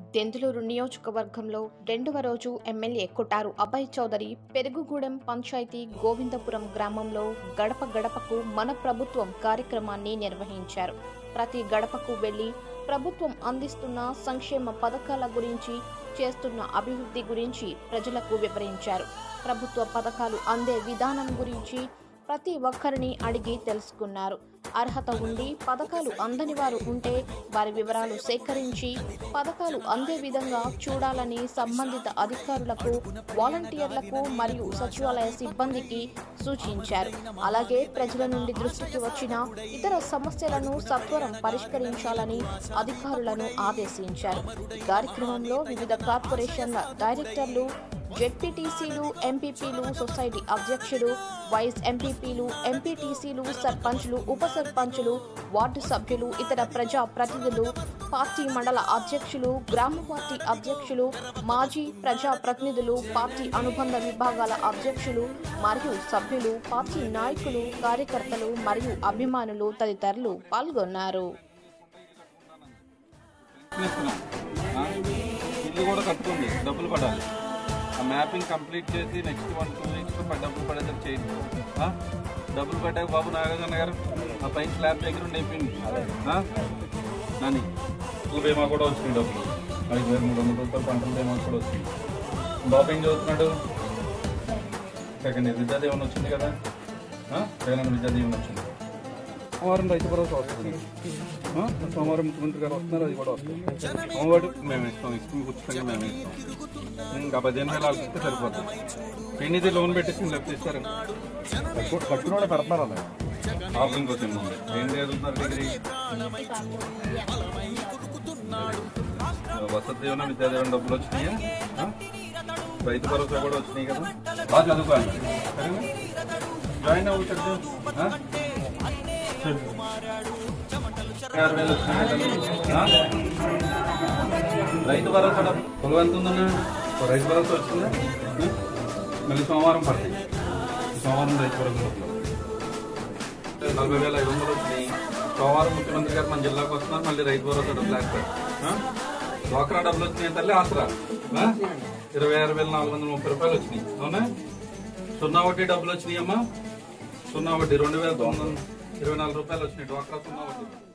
దెందులూరు నియోజకవర్గంలో రెండవ రోజు ఎమ్మెల్యే కొట్టారు అభయ్ చౌదరి పెరుగుగూడెం పంచాయతీ గోవిందపురం గ్రామంలో గడప గడపకు మన ప్రభుత్వం కార్యక్రమాన్ని నిర్వహించారు. ప్రతి గడపకు వెళ్లి ప్రభుత్వం అందిస్తున్న సంక్షేమ పథకాల గురించి, చేస్తున్న అభివృద్ధి గురించి ప్రజలకు వివరించారు. ప్రభుత్వ పథకాలు అందే విధానం గురించి ప్రతి ఒక్కరిని అడిగి తెలుసుకున్నారు. అర్హత ఉండి పథకాలు అందని వారు ఉంటే వారి వివరాలు సేకరించి పథకాలు అందే విధంగా చూడాలని సంబంధిత అధికారులకు, వాలంటీర్లకు మరియు సచివాలయ సిబ్బందికి సూచించారు. అలాగే ప్రజల నుండి దృష్టికి వచ్చిన ఇతర సమస్యలను సత్వరం పరిష్కరించాలని అధికారులను ఆదేశించారు. ఈ కార్యక్రమంలో వివిధ కార్పొరేషన్ల డైరెక్టర్లు, జెడ్పీటీసీలు, ఎంపీపీలు, సొసైటీ అధ్యక్షులు, వైస్ ఎంపీపీలు, ఎంపీటీసీలు, సర్పంచ్లు, ఉప సర్పంచులు, వార్డు సభ్యులు, ఇతర ప్రజా ప్రతినిధులు, పార్టీ మండల అధ్యక్షులు, గ్రామ పార్టీ అధ్యక్షులు, మాజీ ప్రజా ప్రతినిధులు, పార్టీ అనుబంధ విభాగాల అధ్యక్షులు మరియు సభ్యులు, పార్టీ నాయకులు, కార్యకర్తలు మరియు అభిమానులు తదితరులు పాల్గొన్నారు. మ్యాపింగ్ కంప్లీట్ చేసి నెక్స్ట్ 1-2 వీక్స్ డబ్బులు పడేది చేయండి. డబ్బులు పడ్డాక బాబు నాగార్జున గారు ఆ పైన స్లాబ్ దగ్గర ఉండి అయిపోయింది నాని బీమా కూడా వచ్చింది. డబ్బులు 5,300 రూపాయలు పంటల బీమా కూడా వచ్చింది. బాబు ఏం చదువుతున్నాడు? Second year. విద్యాదీవన వచ్చింది కదా, జగనన్న విద్యాదీవన వచ్చింది. సోమవారం రైతు భరోసా వస్తుంది. సోమవారం ముఖ్యమంత్రి గారు వస్తున్నారు, అది కూడా వస్తుంది. సోమవారం మేము ఇస్తాం, ఉచితంగా మేము ఇస్తాం. ఇంకా 15,000 వాళ్ళకి ఇస్తే సరిపోతుంది. పెన్నిది లోన్ పెట్టేసి లేకపోతే ఇస్తారు, కట్టుకుని పెడతారు. అలా ఆఫరింగ్ వచ్చింది. ఏం చదువుతున్నారు? డిగ్రీ. వసతి దీవెన, విద్యాదీవన డబ్బులు వచ్చినాయా? రైతు భరోసా కూడా వచ్చినాయి కదా. బాగా చదువుకోవాలి, సరేనా? జాయిన్ అవుతాడు. 6,000 వచ్చినాయి. రైతు భరోసా పొలం ఎంత ఉందన్నా? రైతు భరోసా వచ్చిందా? మళ్ళీ సోమవారం పడతాయి. సోమవారం రైతు భరోసా 40,500 వచ్చినాయి. సోమవారం ముఖ్యమంత్రి గారు మన జిల్లాకు వస్తున్నారు, మళ్ళీ రైతు భరోసా డబ్బులు వేస్తారు. డ్వాక్రా డబ్బులు వచ్చినాయి తల్లి. ఆసరా 26,430 రూపాయలు వచ్చినాయి. అవునా? 0 వడ్డీ డబ్బులు వచ్చినాయి అమ్మా. 0 వడ్డీ 2,924 రూపాయలు వచ్చినాయి. డ్వాక్రా 0 వడ్డీ.